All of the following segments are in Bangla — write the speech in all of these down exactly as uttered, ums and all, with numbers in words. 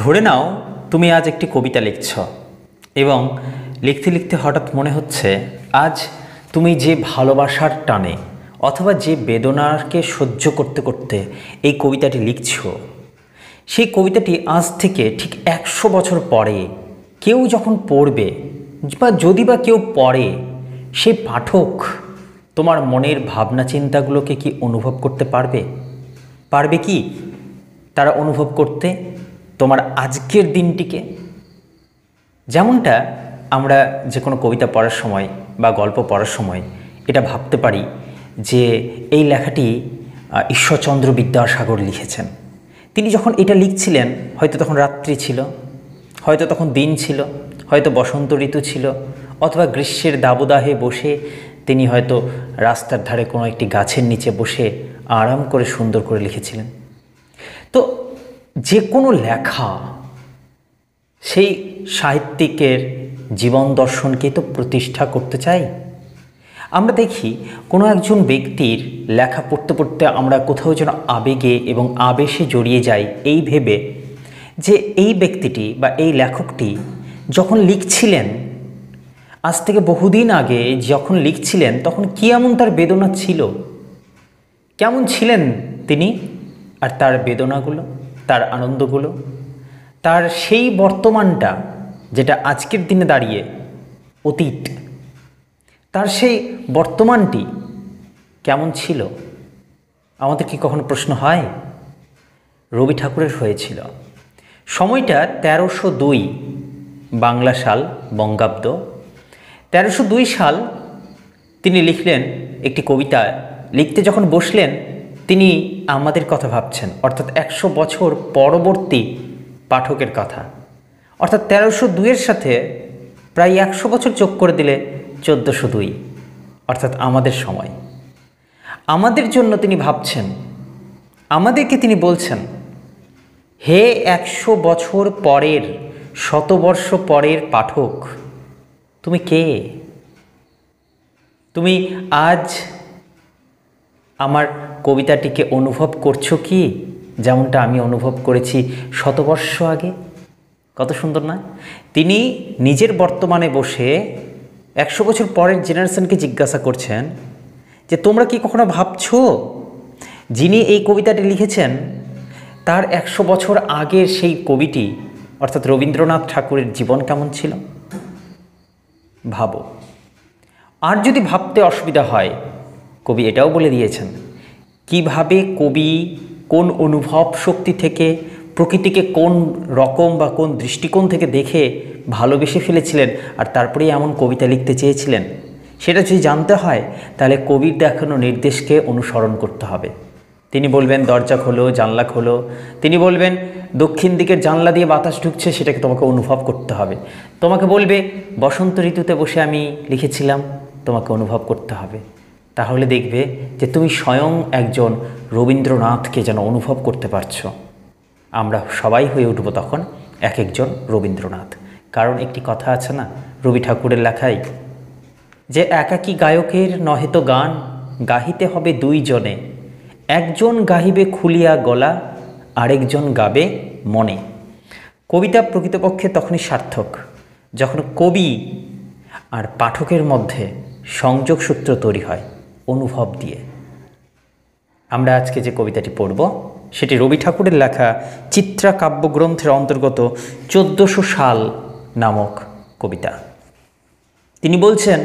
ধরে নাও তুমি আজ একটি কবিতা লিখছ এবং লিখতে লিখতে হঠাৎ মনে হচ্ছে আজ তুমি যে ভালোবাসার টানে অথবা যে বেদনাকে সহ্য করতে করতে এই কবিতাটি লিখছ, সেই কবিতাটি আজ থেকে ঠিক একশো বছর পরে কেউ যখন পড়বে বা যদি বা কেউ পড়ে, সেই পাঠক তোমার মনের ভাবনা চিন্তাগুলোকে কি অনুভব করতে পারবে? পারবে কি তারা অনুভব করতে তোমার আজকের দিনটিকে? যেমনটা আমরা যে কোনো কবিতা পড়ার সময় বা গল্প পড়ার সময় এটা ভাবতে পারি যে এই লেখাটি ঈশ্বরচন্দ্র বিদ্যাসাগর লিখেছেন। তিনি যখন এটা লিখছিলেন হয়তো তখন রাত্রি ছিল, হয়তো তখন দিন ছিল, হয়তো বসন্ত ঋতু ছিল, অথবা গ্রীষ্মের দাবদাহে বসে তিনি হয়তো রাস্তার ধারে কোনো একটি গাছের নিচে বসে আরাম করে সুন্দর করে লিখেছিলেন। তো যে কোনো লেখা সেই সাহিত্যিকের জীবন দর্শনকে তো প্রতিষ্ঠা করতে চাই। আমরা দেখি কোনো একজন ব্যক্তির লেখা পড়তে পড়তে আমরা কোথাও যেন আবেগে এবং আবেশে জড়িয়ে যাই, এই ভেবে যে এই ব্যক্তিটি বা এই লেখকটি যখন লিখছিলেন আজ থেকে বহুদিন আগে যখন লিখছিলেন তখন কী এমন তার বেদনা ছিল, কেমন ছিলেন তিনি, আর তার বেদনাগুলো, তার আনন্দগুলো, তার সেই বর্তমানটা যেটা আজকের দিনে দাঁড়িয়ে অতীত, তার সেই বর্তমানটি কেমন ছিল আমাদের কি কখনো প্রশ্ন হয়? রবি ঠাকুরের হয়েছিল। সময়টা তেরোশো দুই বাংলা সাল বঙ্গাব্দ। তেরোশো দুই সাল তিনি লিখলেন একটি কবিতা। লিখতে যখন বসলেন তিনি আমাদের কথা ভাবছেন, অর্থাৎ একশো বছর পরবর্তী পাঠকের কথা। অর্থাৎ তেরোশো দুইয়ের সাথে প্রায় একশো বছর যোগ করে দিলে চোদ্দোশো দুই, অর্থাৎ আমাদের সময়। আমাদের জন্য তিনি ভাবছেন, আমাদেরকে তিনি বলছেন, হে একশো বছর পরের, শতবর্ষ পরের পাঠক, তুমি কে? তুমি আজ আমার কবিতাটিকে অনুভব করছো কি যেমনটা আমি অনুভব করেছি শতবর্ষ আগে? কত সুন্দর না? তিনি নিজের বর্তমানে বসে একশো বছর পরের জেনারেশনকে জিজ্ঞাসা করছেন যে তোমরা কি কখনো ভাবছো যিনি এই কবিতাটি লিখেছেন তার একশো বছর আগের সেই কবিটি অর্থাৎ রবীন্দ্রনাথ ঠাকুরের জীবন কেমন ছিল? ভাবো। আর যদি ভাবতে অসুবিধা হয়, কবি এটাও বলে দিয়েছেন কিভাবে কবি কোন অনুভব শক্তি থেকে প্রকৃতিকে কোন রকম বা কোন দৃষ্টিকোণ থেকে দেখে ভালোবেসে ফেলেছিলেন আর তারপরেই এমন কবিতা লিখতে চেয়েছিলেন। সেটা যদি জানতে হয় তাহলে কবির দেখানো নির্দেশকে অনুসরণ করতে হবে। তিনি বলবেন দরজা খোলো, জানলা খোলো। তিনি বলবেন দক্ষিণ দিকের জানলা দিয়ে বাতাস ঢুকছে, সেটাকে তোমাকে অনুভব করতে হবে। তোমাকে বলবে বসন্ত ঋতুতে বসে আমি লিখেছিলাম, তোমাকে অনুভব করতে হবে। তাহলে দেখবে যে তুমি স্বয়ং একজন রবীন্দ্রনাথকে যেন অনুভব করতে পারছো। আমরা সবাই হয়ে উঠব তখন এক একজন রবীন্দ্রনাথ। কারণ একটি কথা আছে না রবি ঠাকুরের লেখায়, যে একাকী গায়কের নহে তো গান, গাহিতে হবে দুইজনে, একজন গাহিবে খুলিয়া গলা, আরেকজন গাবে মনে। কবিতা প্রকৃতপক্ষে তখনই সার্থক যখন কবি আর পাঠকের মধ্যে সংযোগ সূত্র তৈরি হয় অনুভব দিয়ে। আমরা আজকে যে কবিতাটি পড়ব সেটি রবি ঠাকুরের লেখা চিত্রা কাব্যগ্রন্থের অন্তর্গত চোদ্দোশো সাল নামক কবিতা। তিনি বলছেন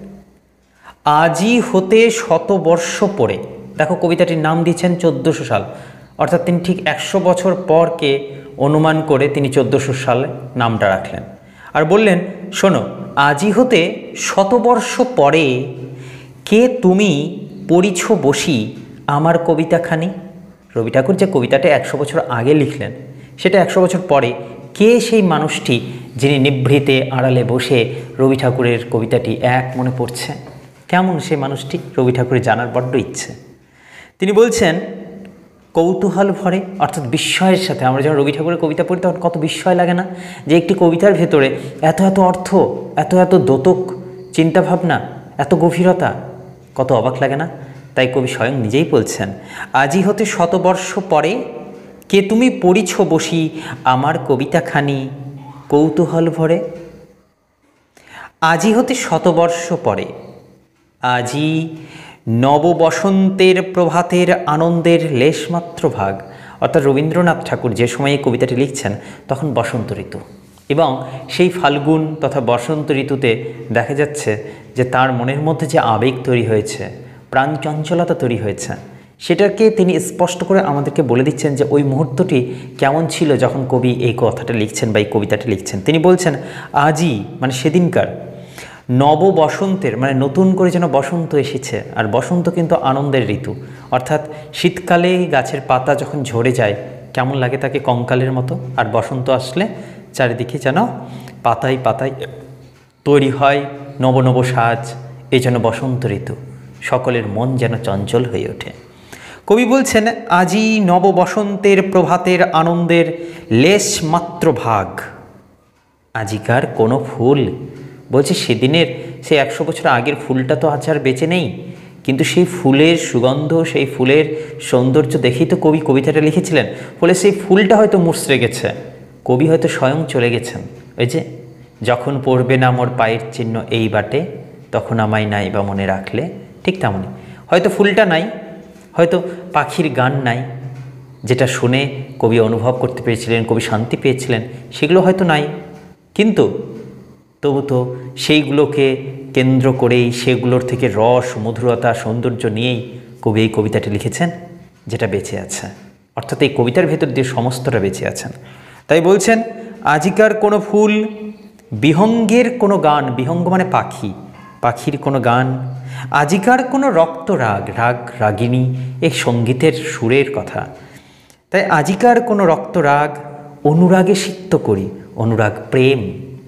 আজই হতে শতবর্ষ পরে, দেখো কবিতাটির নাম দিয়েছেন চোদ্দোশো সাল, অর্থাৎ তিনি ঠিক একশো বছর পরকে অনুমান করে তিনি চোদ্দোশো সালে নামটা রাখলেন। আর বললেন শোনো, আজই হতে শতবর্ষ পরে কে তুমি পড়িছ বসি আমার কবিতাখানি। রবি ঠাকুর যে কবিতাটা একশো বছর আগে লিখলেন সেটা একশো বছর পরে কে সেই মানুষটি যিনি নিভৃতে আড়ালে বসে রবি ঠাকুরের কবিতাটি এক মনে পড়ছে? কেমন সেই মানুষটি? রবি ঠাকুরের জানার বড্ড ইচ্ছে। তিনি বলছেন কৌতূহল ভরে, অর্থাৎ বিস্ময়ের সাথে। আমরা যখন রবি ঠাকুরের কবিতা পড়ি তখন কত বিস্ময় লাগে না, যে একটি কবিতার ভেতরে এত এত অর্থ, এত এত দোতক চিন্তাভাবনা, এত গভীরতা, কত অবাক লাগে না? তাই কবি স্বয়ং নিজেই বলছেন আজই হতে শতবর্ষ পরে কে তুমি পড়িছ বসি আমার কবিতাখানি কৌতূহল ভরে। আজি হতে শতবর্ষ পরে, আজি নববসন্তের প্রভাতের আনন্দের লেশমাত্র ভাগ। অর্থাৎ রবীন্দ্রনাথ ঠাকুর যে সময় এই কবিতাটি লিখছেন তখন বসন্ত ঋতু, এবং সেই ফাল্গুন তথা বসন্ত ঋতুতে দেখা যাচ্ছে যে তার মনের মধ্যে যে আবেগ তৈরি হয়েছে, প্রাণ চঞ্চলতা তৈরি হয়েছে, সেটাকে তিনি স্পষ্ট করে আমাদেরকে বলে দিচ্ছেন যে ওই মুহূর্তটি কেমন ছিল যখন কবি এই কথাটা লিখছেন বা এই কবিতাটি লিখছেন। তিনি বলছেন আজই মানে সেদিনকার নব বসন্তের মানে নতুন করে যেন বসন্ত এসেছে। আর বসন্ত কিন্তু আনন্দের ঋতু, অর্থাৎ শীতকালে গাছের পাতা যখন ঝরে যায় কেমন লাগে তাকে কঙ্কালের মতো, আর বসন্ত আসলে চারিদিকে যেন পাতায় পাতায় তৈরি হয় নব নব সাজ। এই জন্য বসন্ত ঋতু, সকলের মন যেন চঞ্চল হয়ে ওঠে। কবি বলছেন আজি নব বসন্তের প্রভাতের আনন্দের লেশ মাত্র ভাগ। আজিকার কোনো ফুল, বলছে সেদিনের সেই একশো বছর আগের ফুলটা তো আজ আর বেঁচে নেই, কিন্তু সেই ফুলের সুগন্ধ, সেই ফুলের সৌন্দর্য দেখেই তো কবি কবিতাটা লিখেছিলেন। ফলে সেই ফুলটা হয়তো মুচড়ে গেছে, কবি হয়তো স্বয়ং চলে গেছেন। ওই যে যখন পড়বে না মোর পায়ের চিহ্ন এই বাটে, তখন আমায় নাই বা মনে রাখলে, ঠিক তেমনই হয়তো ফুলটা নাই, হয়তো পাখির গান নাই, যেটা শুনে কবি অনুভব করতে পেরেছিলেন, কবি শান্তি পেয়েছিলেন, সেগুলো হয়তো নাই, কিন্তু তবু তো সেইগুলোকে কেন্দ্র করেই, সেগুলোর থেকে রস মধুরতা সৌন্দর্য নিয়েই কবি এই কবিতাটি লিখেছেন, যেটা বেঁচে আছে। অর্থাৎ এই কবিতার ভেতর দিয়ে সমস্তটা বেঁচে আছেন। তাই বলছেন আজিকার কোনো ফুল, বিহঙ্গের কোনো গান, বিহঙ্গ মানে পাখি, পাখির কোনো গান, আজিকার কোনো রক্ত রাগ, রাগ রাগিনী এই সঙ্গীতের সুরের কথা। তাই আজিকার কোনো রক্ত রাগ, অনুরাগে সিক্ত করি, অনুরাগ প্রেম,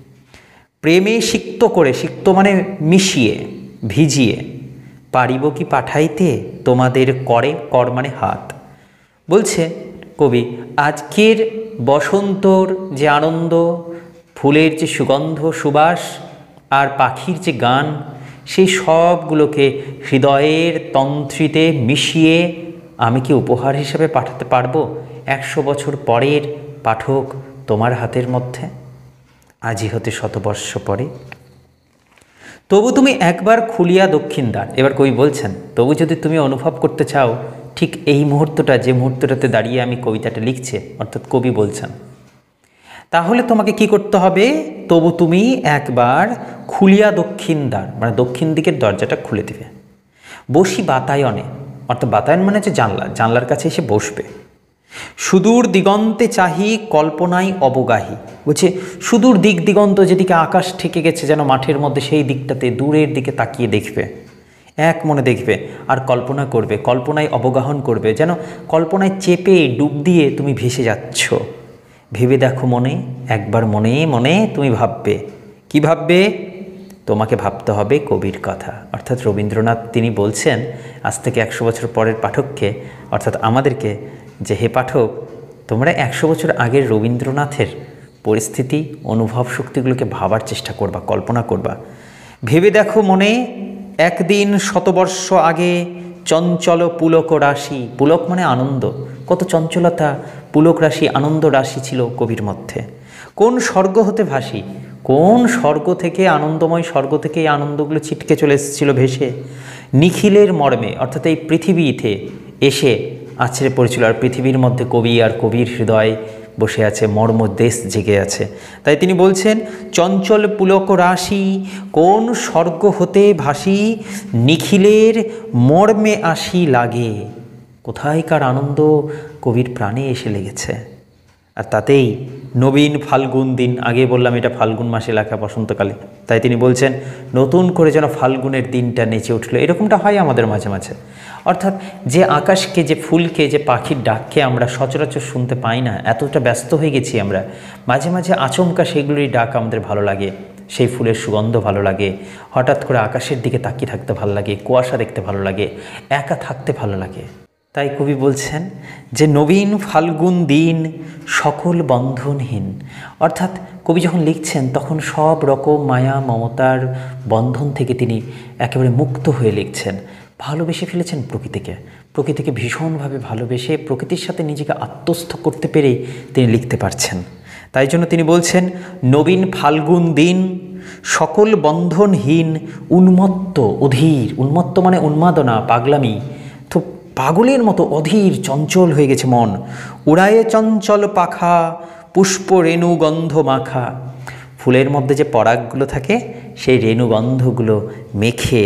প্রেমে সিক্ত করে, সিক্ত মানে মিশিয়ে ভিজিয়ে, পারিব কি পাঠাইতে তোমাদের করে, কর মানে হাত। বলছে কবি আজকের বসন্তর যে আনন্দ, ফুলের যে সুগন্ধ সুবাস আর পাখির যে গান, সেই সবগুলোকে হৃদয়ের তন্ত্রীতে মিশিয়ে আমি কি উপহার হিসেবে পাঠাতে পারবো একশো বছর পরের পাঠক তোমার হাতের মধ্যে। আজি হতে শতবর্ষ পরে, তবু তুমি একবার খুলিয়া দক্ষিণ দ্বার। এবার কবি বলছেন তবু যদি তুমি অনুভব করতে চাও ঠিক এই মুহূর্তটা, যে মুহূর্তটাতে দাঁড়িয়ে আমি কবিতাটা লিখছি, অর্থাৎ কবি বলছেন, তাহলে তোমাকে কি করতে হবে, তবু তুমি একবার খুলিয়া দক্ষিণ দ্বার মানে দক্ষিণ দিকের দরজাটা খুলে দিবে। বসি বাতায়নে, অর্থাৎ বাতায়ন মানে হচ্ছে জানলা, জানলার কাছে এসে বসবে। সুদূর দিগন্তে চাহি কল্পনায় অবগাহী। বলছে সুদূর দিক দিগন্ত, যেদিকে আকাশ ঠেকে গেছে যেন মাঠের মধ্যে, সেই দিকটাতে দূরের দিকে তাকিয়ে দেখবে, এক মনে দেখবে আর কল্পনা করবে, কল্পনায় অবগাহন করবে, যেন কল্পনায় চেপে ডুব দিয়ে তুমি ভেসে যাচ্ছ। ভেবে দেখো মনে, একবার মনে মনে তুমি ভাববে। কি ভাববে? তোমাকে ভাবতে হবে কবির কথা। অর্থাৎ রবীন্দ্রনাথ তিনি বলছেন আজ থেকে একশো বছর পরের পাঠককে, অর্থাৎ আমাদেরকে, যে হে পাঠক তোমরা একশো বছর আগের রবীন্দ্রনাথের পরিস্থিতি অনুভব শক্তিগুলোকে ভাবার চেষ্টা করবা, কল্পনা করবা। ভেবে দেখো মনে, একদিন শতবর্ষ আগে চঞ্চল পুলক রাশি, পুলক মানে আনন্দ, কত চঞ্চলতা, পুলক রাশি আনন্দ রাশি ছিল কবির মধ্যে। কোন স্বর্গ হতে ভাসি, কোন স্বর্গ থেকে, আনন্দময় স্বর্গ থেকে এই আনন্দগুলো ছিটকে চলে এসেছিল ভেসে, নিখিলের মর্মে, অর্থাৎ এই পৃথিবীতে এসে আছড়ে পড়েছিল। আর পৃথিবীর মধ্যে কবি আর কবির হৃদয় বসে আছে, মর্ম দেশ জেগে আছে। তাই তিনি বলছেন চঞ্চল পুলক রাশি কোন স্বর্গ হতে ভাসি, নিখিলের মর্মে আসি লাগে। কোথায়কার আনন্দ কবির প্রাণে এসে লেগেছে। আর তাতেই নবীন ফাল্গুন দিন, আগে বললাম এটা ফাল্গুন মাসে লেখা বসন্তকালে, তাই তিনি বলছেন নতুন করে যেন ফাল্গুনের দিনটা নেচে উঠলো। এরকমটা হয় আমাদের মাঝে মাঝে, অর্থাৎ যে আকাশকে, যে ফুলকে, যে পাখির ডাককে আমরা সচরাচর শুনতে পাই না, এতটা ব্যস্ত হয়ে গেছি আমরা, মাঝে মাঝে আচমকা সেগুলির ডাক আমাদের ভালো লাগে, সেই ফুলের সুগন্ধ ভালো লাগে, হঠাৎ করে আকাশের দিকে তাকিয়ে থাকতে ভালো লাগে, কুয়াশা দেখতে ভালো লাগে, একা থাকতে ভালো লাগে। তাই কবি বলছেন যে নবীন ফাল্গুন দিন সকল বন্ধনহীন। অর্থাৎ কবি যখন লিখছেন তখন সব রকম মায়া মমতার বন্ধন থেকে তিনি একেবারে মুক্ত হয়ে লিখছেন। ভালোবেসে ফেলেছেন প্রকৃতিকে, প্রকৃতিকে ভীষণভাবে ভালোবেসে প্রকৃতির সাথে নিজেকে আত্মস্থ করতে পেরেই তিনি লিখতে পারছেন। তাই জন্য তিনি বলছেন, নবীন ফাল্গুন দিন সকল বন্ধনহীন উন্মত্ত অধীর, উন্মত্ত মানে উন্মাদনা, পাগলামি, তো পাগলের মতো অধীর চঞ্চল হয়ে গেছে মন। উড়ায়ে চঞ্চল পাখা পুষ্প রেণু গন্ধ মাখা, ফুলের মধ্যে যে পরাগগুলো থাকে সেই রেণুগন্ধগুলো মেখে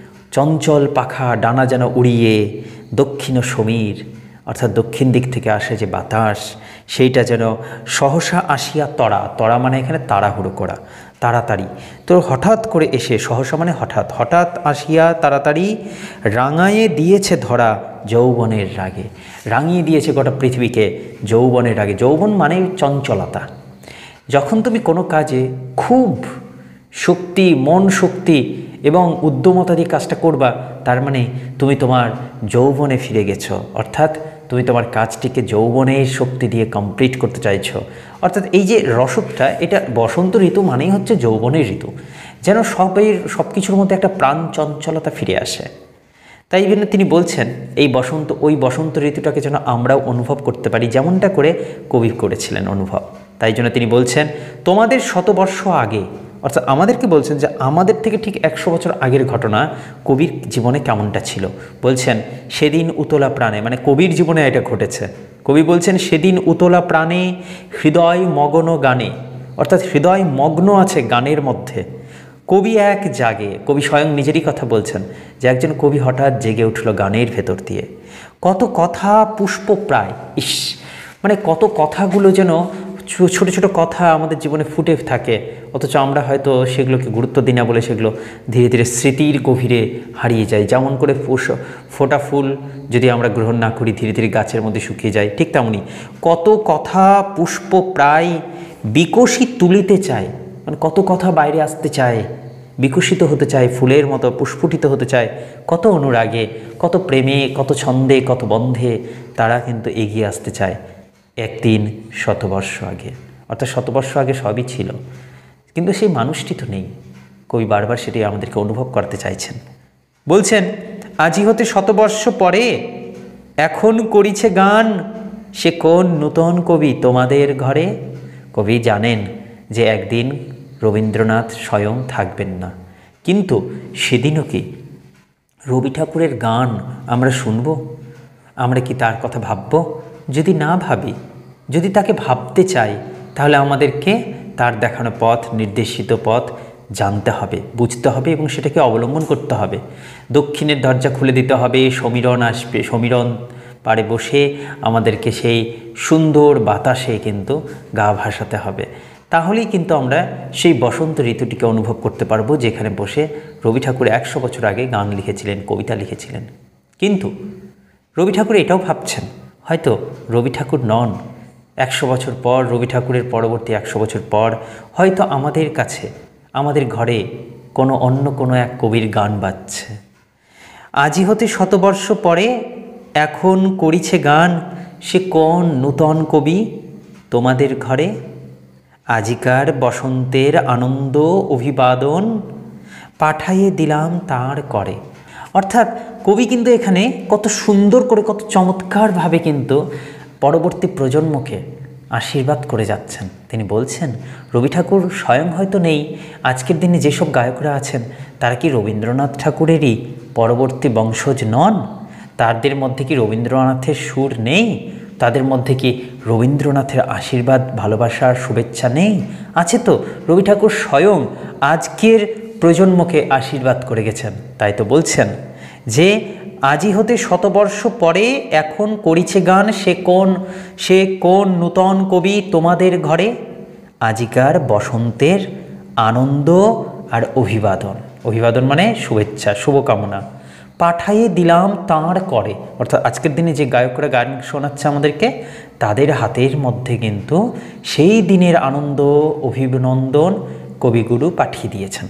চঞ্চল পাখা ডানা যেন উড়িয়ে দক্ষিণ সমীর, অর্থাৎ দক্ষিণ দিক থেকে আসে যে বাতাস, সেইটা যেন সহসা আসিয়া তড়া, তড়া মানে এখানে তাড়াহুড়ো করা, তাড়াতাড়ি, তো হঠাৎ করে এসে, সহসা মানে হঠাৎ, হঠাৎ আসিয়া তাড়াতাড়ি রাঙায়ে দিয়েছে ধরা যৌবনের রাগে, রাঙিয়ে দিয়েছে গোটা পৃথিবীকে যৌবনের রাগে। যৌবন মানে চঞ্চলতা। যখন তুমি কোনো কাজে খুব শক্তি, মন শক্তি এবং উদ্যমতা দিয়ে কাজটা করবা, তার মানে তুমি তোমার যৌবনে ফিরে গেছো, অর্থাৎ তুমি তোমার কাজটিকে যৌবনের শক্তি দিয়ে কমপ্লিট করতে চাইছো। অর্থাৎ এই যে রসদটা, এটা বসন্ত ঋতু মানেই হচ্ছে যৌবনের ঋতু, যেন সবের সব কিছুর মধ্যে একটা প্রাণ চঞ্চলতা ফিরে আসে। তাই জন্য তিনি বলছেন এই বসন্ত, ওই বসন্ত ঋতুটাকে যেন আমরাও অনুভব করতে পারি, যেমনটা করে কবি করেছিলেন অনুভব। তাই জন্য তিনি বলছেন, তোমাদের শতবর্ষ আগে, অর্থাৎ আমাদেরকে বলছেন যে আমাদের থেকে ঠিক একশো বছর আগের ঘটনা কবির জীবনে কেমনটা ছিল। বলছেন, সেদিন উতলা প্রাণে, মানে কবির জীবনে এটা ঘটেছে। কবি বলছেন, সেদিন উতলা প্রাণে হৃদয় মগ্ন গানে, অর্থাৎ হৃদয় মগ্ন আছে গানের মধ্যে। কবি এক জাগে, কবি স্বয়ং নিজেরই কথা বলছেন যে একজন কবি হঠাৎ জেগে উঠল গানের ভেতর দিয়ে। কত কথা পুষ্প প্রায়, ইস, মানে কত কথাগুলো যেন ছোট ছোট কথা আমাদের জীবনে ফুটে থাকে, অথচ আমরা হয়তো সেগুলোকে গুরুত্ব দিই না বলে সেগুলো ধীরে ধীরে স্মৃতির গভীরে হারিয়ে যায়। যেমন করে ফোটা ফুল যদি আমরা গ্রহণ না করি ধীরে ধীরে গাছের মধ্যে শুকিয়ে যায়, ঠিক তেমনই কত কথা পুষ্প প্রায় বিকশিত তুলিতে চায়, মানে কত কথা বাইরে আসতে চায়, বিকশিত হতে চায়, ফুলের মতো পুষ্পটিত হতে চায়, কত অনুরাগে, কত প্রেমে, কত ছন্দে, কত বন্ধে তারা কিন্তু এগিয়ে আসতে চায় একদিন শতবর্ষ আগে। অর্থাৎ শতবর্ষ আগে সবই ছিল, কিন্তু সেই মানুষটি তো নেই। কবি বারবার সেটাই আমাদেরকে অনুভব করতে চাইছেন। বলছেন, আজি হতে শতবর্ষ পরে এখন করিছে গান সে কোন নূতন কবি তোমাদের ঘরে। কবি জানেন যে একদিন রবীন্দ্রনাথ স্বয়ং থাকবেন না, কিন্তু সেদিনও কি রবি ঠাকুরের গান আমরা শুনব? আমরা কি তার কথা ভাবব? যদি না ভাবি, যদি তাকে ভাবতে চাই, তাহলে আমাদেরকে তার দেখানো পথ, নির্দেশিত পথ জানতে হবে, বুঝতে হবে এবং সেটাকে অবলম্বন করতে হবে। দক্ষিণের দরজা খুলে দিতে হবে, সমীরণ আসবে, সমীরণ পাড়ে বসে আমাদেরকে সেই সুন্দর বাতাসে কিন্তু গা ভাসাতে হবে। তাহলেই কিন্তু আমরা সেই বসন্ত ঋতুটিকে অনুভব করতে পারবো, যেখানে বসে রবি ঠাকুর একশো বছর আগে গান লিখেছিলেন, কবিতা লিখেছিলেন। কিন্তু রবি ঠাকুর এটাও ভাবছেন, হয়তো রবি ঠাকুর নন, একশো বছর পর, রবি ঠাকুরের পরবর্তী একশো বছর পর হয়তো আমাদের কাছে, আমাদের ঘরে কোনো অন্য কোনো এক কবির গান বাজছে। আজি হতে শতবর্ষ পরে এখন করিছে গান সে কোন নূতন কবি তোমাদের ঘরে। আজিকার বসন্তের আনন্দ অভিবাদন পাঠাইয়ে দিলাম তার করে। অর্থাৎ কবি কিন্তু এখানে কত সুন্দর করে, কত চমৎকারভাবে কিন্তু পরবর্তী প্রজন্মকে আশীর্বাদ করে যাচ্ছেন। তিনি বলছেন, রবি ঠাকুর স্বয়ং হয়তো নেই, আজকের দিনে যেসব গায়করা আছেন তারা কি রবীন্দ্রনাথ ঠাকুরেরই পরবর্তী বংশজ নন? তাদের মধ্যে কি রবীন্দ্রনাথের সুর নেই? তাদের মধ্যে কি রবীন্দ্রনাথের আশীর্বাদ, ভালোবাসার শুভেচ্ছা নেই? আছে তো। রবি ঠাকুর স্বয়ং আজকের প্রজন্মকে আশীর্বাদ করে গেছেন। তাই তো বলছেন যে আজি হতে শতবর্ষ পরে এখন করিছে গান সে কোন সে কোন নূতন কবি তোমাদের ঘরে। আজিকার বসন্তের আনন্দ আর অভিবাদন, অভিবাদন মানে শুভেচ্ছা, শুভকামনা, পাঠাইয়ে দিলাম তাঁর করে। অর্থাৎ আজকের দিনে যে গায়করা গান শোনাচ্ছে আমাদেরকে, তাদের হাতের মধ্যে কিন্তু সেই দিনের আনন্দ, অভিনন্দন কবিগুরু পাঠিয়ে দিয়েছেন।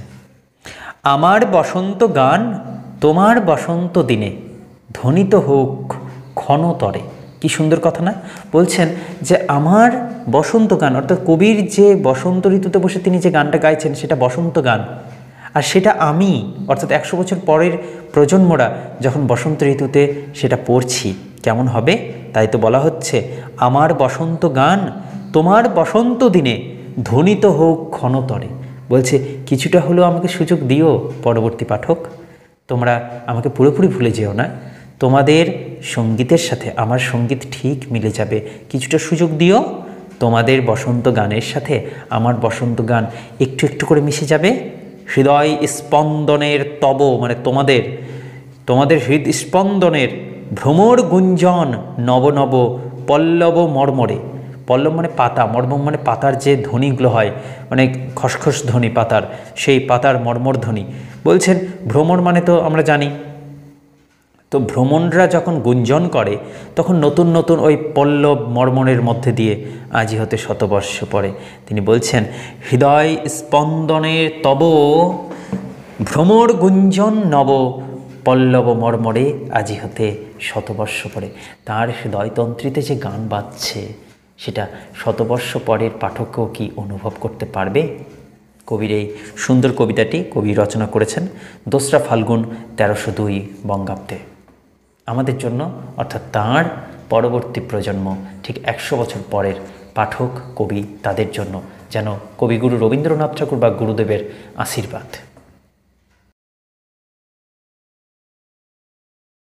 আমার বসন্ত গান তোমার বসন্ত দিনে ধ্বনিত হোক ক্ষণতরে। কি সুন্দর কথা না? বলছেন যে আমার বসন্ত গান, অর্থাৎ কবির যে বসন্ত ঋতুতে বসে তিনি যে গানটা গাইছেন সেটা বসন্ত গান, আর সেটা আমি অর্থাৎ একশো বছর পরের প্রজন্মরা যখন বসন্ত ঋতুতে সেটা পড়ছি কেমন হবে? তাই তো বলা হচ্ছে, আমার বসন্ত গান তোমার বসন্ত দিনে ধ্বনিত হোক ক্ষণতরে। বলছে কিছুটা হলেও আমাকে সুযোগ দিও পরবর্তী পাঠক, তোমরা আমাকে পুরোপুরি ভুলে যেও না, তোমাদের সঙ্গীতের সাথে আমার সঙ্গীত ঠিক মিলে যাবে, কিছুটা সুযোগ দিও, তোমাদের বসন্ত গানের সাথে আমার বসন্ত গান একটু একটু করে মিশে যাবে। হৃদয় স্পন্দনের তব মানে তোমাদের তোমাদের হৃদ স্পন্দনের ভ্রমর গুঞ্জন নব নব পল্লব মর্মরে। পল্লব মানে পাতা, মর্ম মানে পাতার যে ধ্বনিগুলো হয়, মানে খসখস ধ্বনি পাতার, সেই পাতার মর্মর ধ্বনি। বলছেন ভ্রমর মানে তো আমরা জানি, তো ভ্রমণরা যখন গুঞ্জন করে তখন নতুন নতুন ওই পল্লব মর্মণের মধ্যে দিয়ে আজি হতে শতবর্ষ পরে তিনি বলছেন হৃদয় স্পন্দনের তব ভ্রমর গুঞ্জন নব পল্লব মর্মরে আজি হতে শতবর্ষ পরে। তাঁর হৃদয়তন্ত্রীতে যে গান বাজছে সেটা শতবর্ষ পরের পাঠকও কি অনুভব করতে পারবে? কবির এই সুন্দর কবিতাটি কবি রচনা করেছেন দোসরা ফাল্গুন তেরোশো দুই বঙ্গাব্দে। আমাদের জন্য অর্থাৎ তাঁর পরবর্তী প্রজন্ম ঠিক একশো বছর পরের পাঠক কবি, তাদের জন্য যেন কবিগুরু রবীন্দ্রনাথ ঠাকুর বা গুরুদেবের আশীর্বাদ।